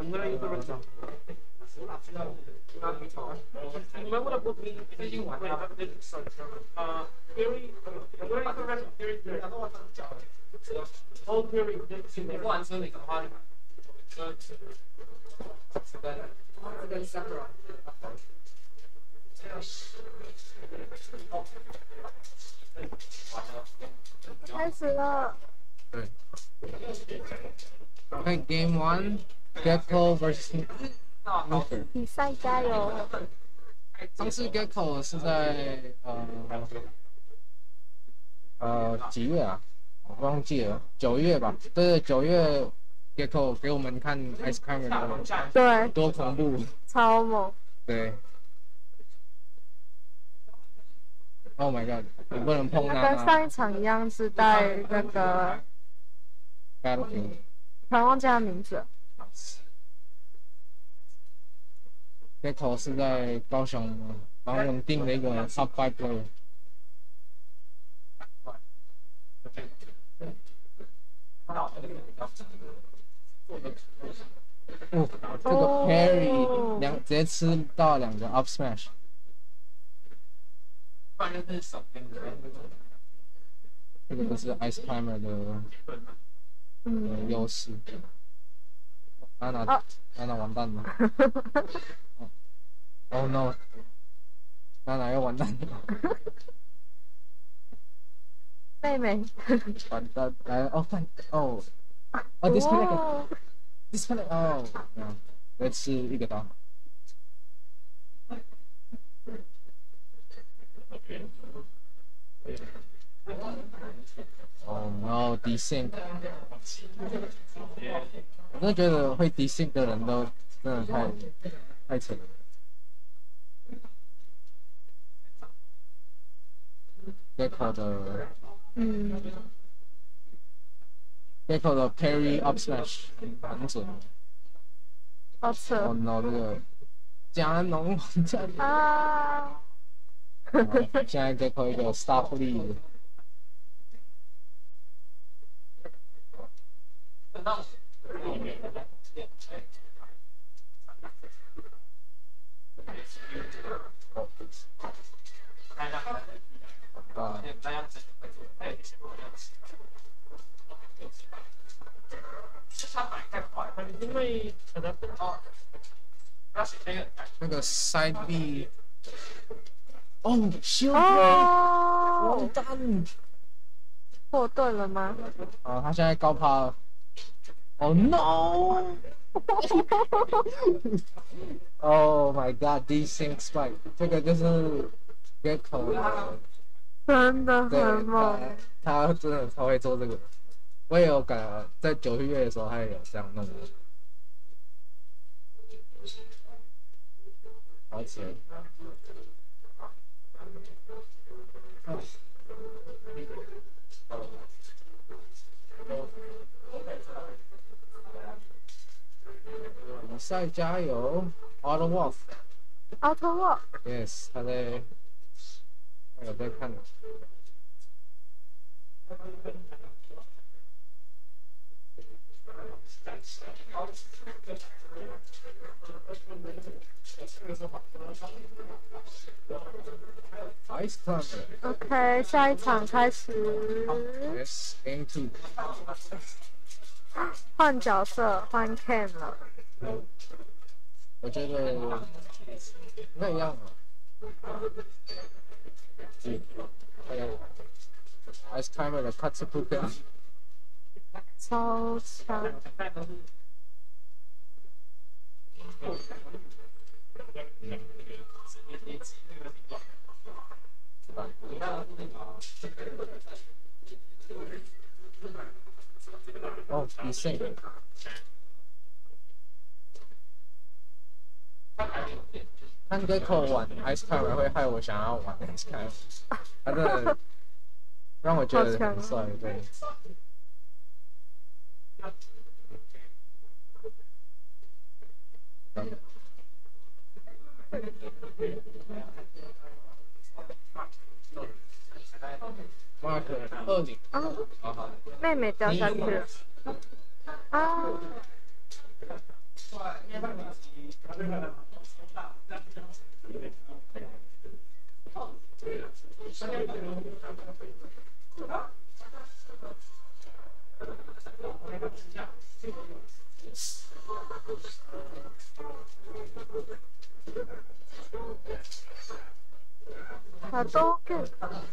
开始了。 对。OK, Game 1, Geck0m vs Nukr。 比赛加油！ 上次 Geck0m 是在几月啊？我忘记了，9月吧？对，9月 Geck0m 给我们看 Ice Climber 的， 对， 多恐怖， 超猛。 对。Oh my god！ 你不能碰那跟上一场一样是带那个， Battlefield。 突然忘记他名字了。 Geck0m 是在高雄蛮稳定的一个 Top 5 player。哦，这个 parry 直接吃到2个 up smash。这个就是 Ice Climber 的优势。娜娜完蛋了。Oh no！ 娜娜要完蛋了。 妹妹。 完蛋，来哦看哦disconnect 哦，再吃一个刀。哦，然后 desync， 我真的觉得会 desync 的人都真的太扯了。Geck0m 的Geck0m 的 parry up smash 很准。 好扯。 哦 no， 这个加农啊！ 现在 Geck0m 一个 stop lead。 因为可能那个 side B， 哦，shield， 完蛋， 破盾了吗？ 啊，他现在高趴了。Oh no！ Oh my god， desync spike， 这个就是 Geck0m 真的很猛。 他真的超会做这个。我也有感，在9月的时候他也有这样弄的。而且，比赛加油 ！Auto Walk。Auto Walk。Yes， 他有在看。Ice Climber。OK， 下一场开始。 Yes, Game 2。 换角色，换 Cam 了。 我觉得应该一样啊。Ice Climber 的 Katsupuka。 超强。 哦，比赛。看 Geck0m 玩 Ice Climber 会害我想要玩 Ice Climber， 他真的让我觉得很帅，对。Mark 20。 妹妹掉下去了。啊！ 啊，都更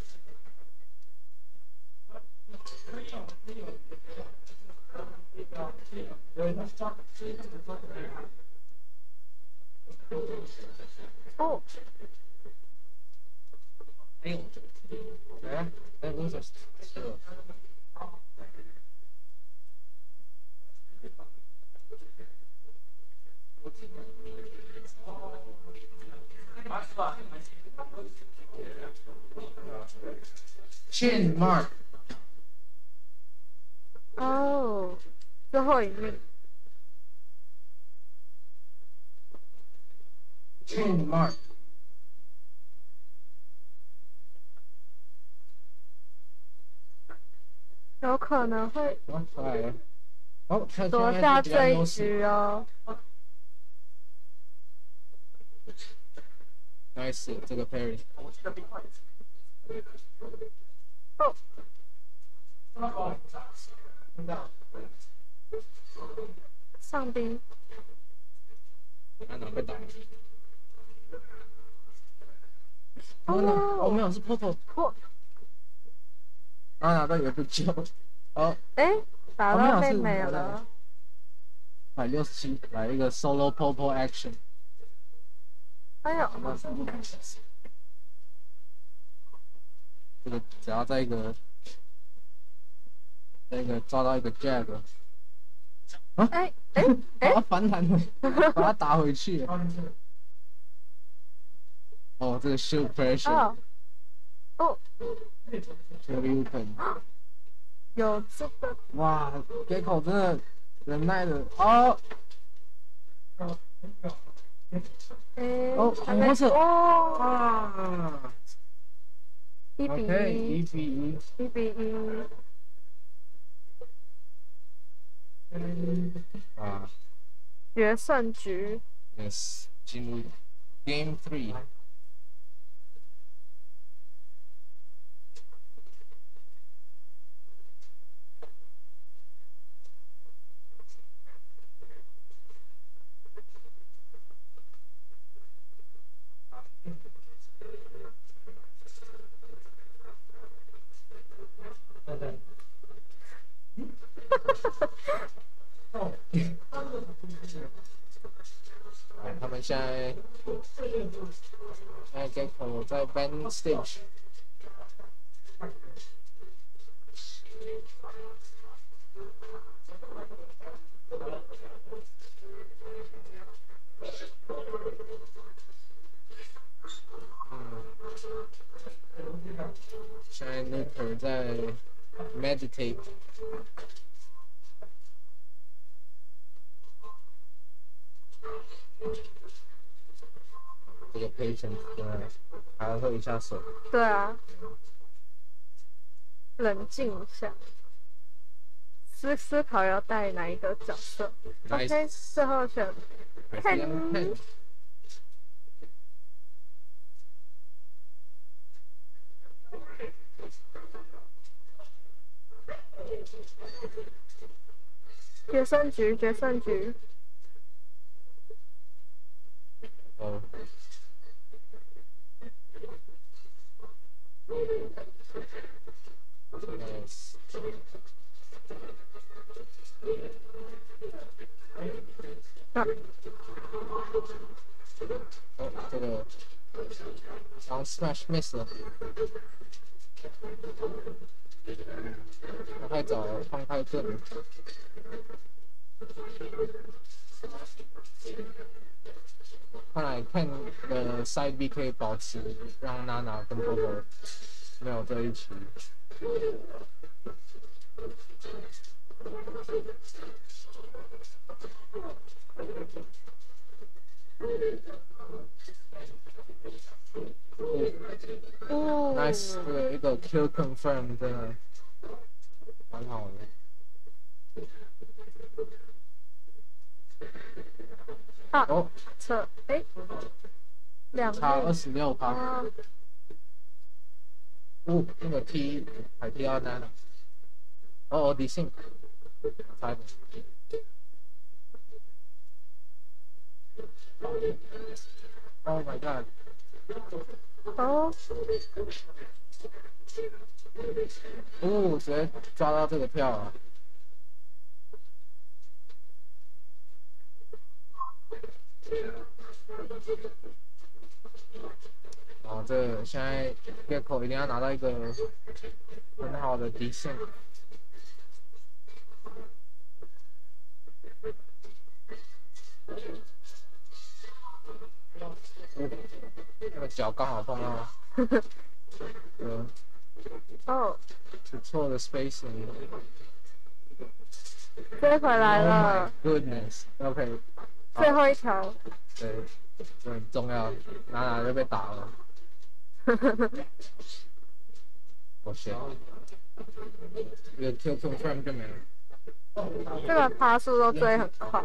哦， 哎呦，哎，我这是。Chin mark， 哦，最后一名。 Chin mark， 有可能会哦，出来了。哦，他夺现在下这一比较优势。 局哦。 Nice， 这个 parry。 哦，上兵。 哪被打了？ 哦， 没有，是 Popo。 破， 哪个也不救。哦， 哎，打没有到妹是打到妹了。 167，来一个 solo Popo action。 哎呦， 这个只要在一个抓到一个 jab， 啊， 哎把它反弹回，把它打回去。哦，这个 shield pressure， 哦， 这个 Nukr， 有这个。 哇，Geck0m 真的忍耐的哦。哦， 还没红色哦， 啊 1比 ，OK， 1， 1比1， 1比1， 啊决胜局。 ，yes， 进入 Game 3。他们现在Geck0m 在 ban stage。现在 Nukr 在 meditate。这个 patient 还要喝一下水。 对啊，冷静一下，思考要带哪一个角色。 Nice OK， 最后选 10。 决胜局，决胜局。 哦。Nice。 啊， 哦，这个刚 smash miss 了，太早了，放太正了。看来 Ken 的 side B 可以保持，让娜娜跟 Popo 没有这一局。 哦 Nice， 这个一个 kill confirm 真的蛮好的。 啊， 哦， 测，哎， 差 2 26%。 啊， 哦，那个 T 还 T29。哦，理性，差一点。Oh my god！ 哦， 哦，直接抓到这个跳啊！哦，这个现在 Geck0m 一定要拿到一个很好的底线。那个脚刚好碰到， 哦， 不错的 spacing。 追回来 Oh 了 my，goodness！OK， 最后一条。 对，这很重要，哪就被打了。我shit，这个 kill confirm 就没了。 这个爬速都追很快。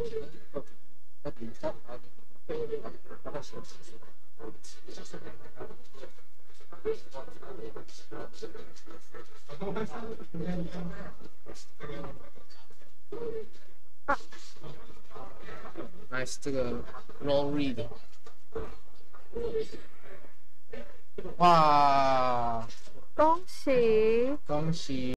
啊 Nice， 这个 roll read， 哇， 恭喜！ 恭喜！